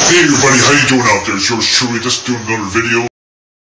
Hey everybody, how you doing out there? It's yours truly, just doing another video.